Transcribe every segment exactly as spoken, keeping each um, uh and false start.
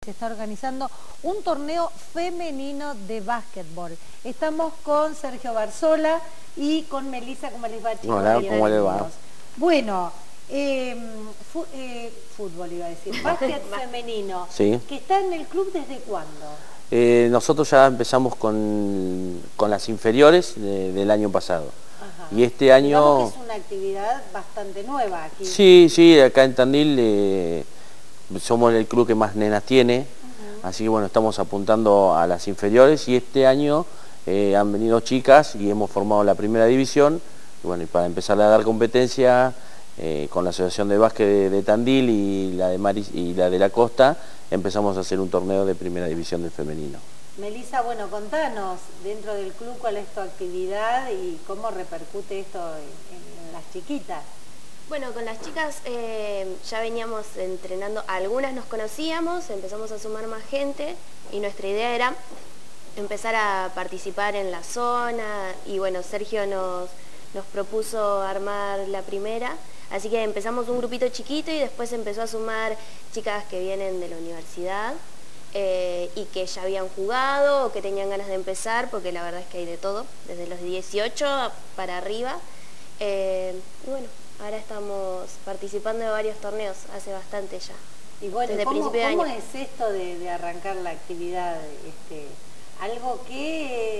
Se está organizando un torneo femenino de básquetbol. Estamos con Sergio Barzola y con Melissa. ¿Cómo les va, chicos? Hola, ¿cómo les va? Bueno, eh, fu eh, fútbol iba a decir, básquet femenino. Sí. ¿Que está en el club desde cuándo? Eh, nosotros ya empezamos con, con las inferiores de, del año pasado. Ajá. Y este año... Digamos que es una actividad bastante nueva aquí. Sí, sí, acá en Tandil eh, somos el club que más nenas tiene, uh-huh. Así que bueno, estamos apuntando a las inferiores y este año eh, han venido chicas y hemos formado la primera división. Y bueno, y para empezar a dar competencia eh, con la Asociación de Básquet de, de Tandil y la de Maris, y la de la Costa, empezamos a hacer un torneo de primera división del femenino. Melissa, bueno, contanos dentro del club cuál es tu actividad y cómo repercute esto en, en las chiquitas. Bueno, con las chicas eh, ya veníamos entrenando, algunas nos conocíamos, empezamos a sumar más gente y nuestra idea era empezar a participar en la zona y bueno, Sergio nos, nos propuso armar la primera, así que empezamos un grupito chiquito y después empezó a sumar chicas que vienen de la universidad eh, y que ya habían jugado o que tenían ganas de empezar, porque la verdad es que hay de todo, desde los dieciocho para arriba, eh, y bueno. Ahora estamos participando de varios torneos, hace bastante ya. Y bueno, desde ¿cómo, principio de ¿cómo año. es esto de, de arrancar la actividad? Este, algo que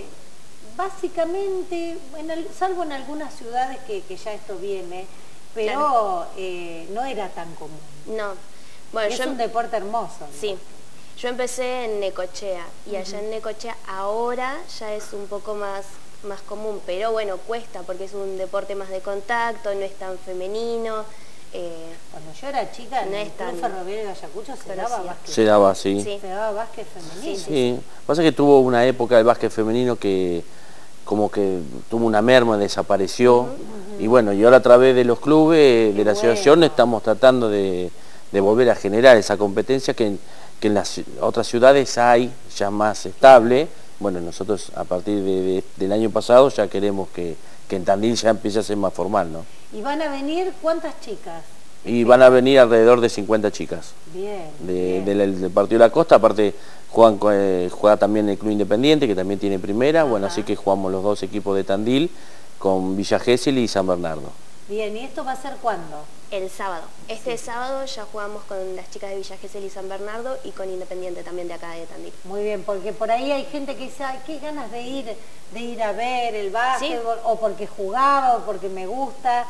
básicamente, en el, salvo en algunas ciudades que, que ya esto viene, pero claro. eh, no era tan común. No. Bueno, es yo, un deporte hermoso, ¿no? Sí. Yo empecé en Necochea y allá uh-huh. en Necochea ahora ya es un poco más... más común, pero bueno, cuesta porque es un deporte más de contacto, no es tan femenino. Eh, Cuando yo era chica, no en el es tan... Club Ferroviario de Ayacucho se daba básquet. Se daba, sí. sí. Se daba básquet femenino. Sí, sí. Pasa que tuvo una época del básquet femenino que como que tuvo una merma, desapareció. Uh-huh, uh-huh. Y bueno, y ahora a través de los clubes, Qué de la bueno. asociación, estamos tratando de, de volver a generar esa competencia que, que en las otras ciudades hay ya más estable. Bueno, nosotros a partir de, de, del año pasado ya queremos que, que en Tandil ya empiece a ser más formal, ¿no? ¿Y van a venir cuántas chicas? Y van a venir alrededor de cincuenta chicas. Bien, de, bien. Del, del partido de la Costa, aparte juegan, eh, juega también el Club Independiente, que también tiene primera. Ajá. Bueno, así que jugamos los dos equipos de Tandil con Villa Gesell y San Bernardo. Bien, ¿y esto va a ser cuándo? El sábado. Este sí. sábado ya jugamos con las chicas de Villa Gesell y San Bernardo y con Independiente también de acá de Tandil. Muy bien, porque por ahí hay gente que dice, ay, qué ganas de ir, de ir a ver el básquetbol, ¿sí? O porque jugaba, o porque me gusta.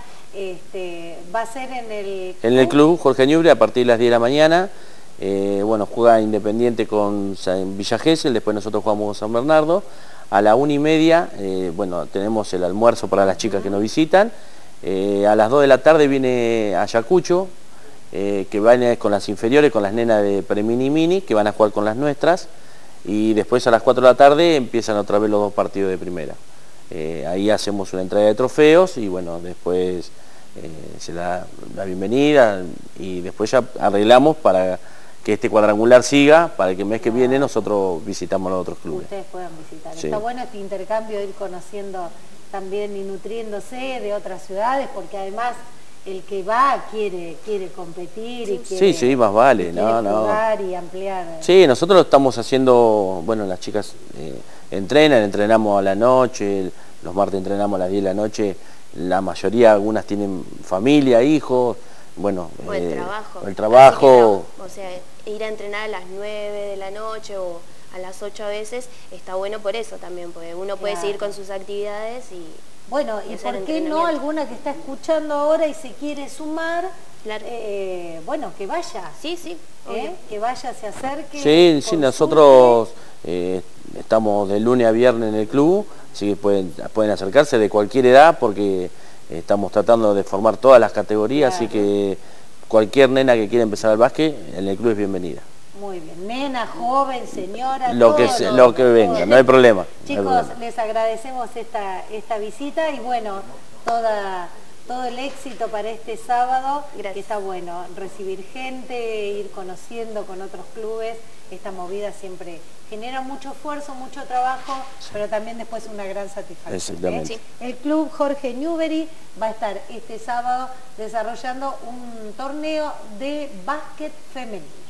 Este, va a ser en el... En el club Jorge Ñuble a partir de las diez de la mañana. Eh, bueno, juega Independiente con Villa Gesell, después nosotros jugamos con San Bernardo. A la una y media, eh, bueno, tenemos el almuerzo para las chicas uh-huh. que nos visitan. Eh, a las dos de la tarde viene Ayacucho, eh, que viene con las inferiores, con las nenas de Premini y Mini, que van a jugar con las nuestras. Y después a las cuatro de la tarde empiezan otra vez los dos partidos de primera. Eh, ahí hacemos una entrega de trofeos y bueno, después eh, se da la bienvenida y después ya arreglamos para que este cuadrangular siga, para que el mes que viene nosotros visitamos los otros clubes. Ustedes puedan visitar. Sí. Está bueno este intercambio, ir conociendo también y nutriéndose de otras ciudades, porque además el que va quiere quiere competir y quiere, sí, sí, más vale, y no, quiere jugar no. y ampliar. Sí, nosotros lo estamos haciendo, bueno, las chicas eh, entrenan, entrenamos a la noche, los martes entrenamos a las diez de la noche, la mayoría, algunas tienen familia, hijos, bueno... O el eh, trabajo. O el trabajo. No, o sea, ir a entrenar a las nueve de la noche o a las ocho a veces, está bueno por eso también, porque uno puede claro. seguir con sus actividades y... Bueno, ¿y por qué no alguna que está escuchando ahora y se quiere sumar? Claro. Eh, bueno, que vaya. Sí, sí. ¿Eh? Que vaya, se acerque. Sí, sí, nosotros eh, estamos de lunes a viernes en el club, así que pueden, pueden acercarse de cualquier edad porque estamos tratando de formar todas las categorías, claro. Así que cualquier nena que quiera empezar al básquet, en el club es bienvenida. Muy bien, nena, joven, señora, lo todo, que se, todo, lo que venga, todo. No hay problema. Chicos, no hay problema. Les agradecemos esta, esta visita y bueno, toda, todo el éxito para este sábado. Gracias. Que está bueno recibir gente, ir conociendo con otros clubes. Esta movida siempre genera mucho esfuerzo, mucho trabajo, sí. Pero también después una gran satisfacción. Exactamente. ¿eh? Sí. El club Jorge Ñuble va a estar este sábado desarrollando un torneo de básquet femenino.